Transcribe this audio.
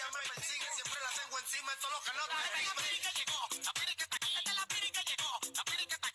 me persigue, siempre la tengo encima, esto es lo que no te. La piri que llegó, la piri que está aquí, la piri que llegó, la piri que está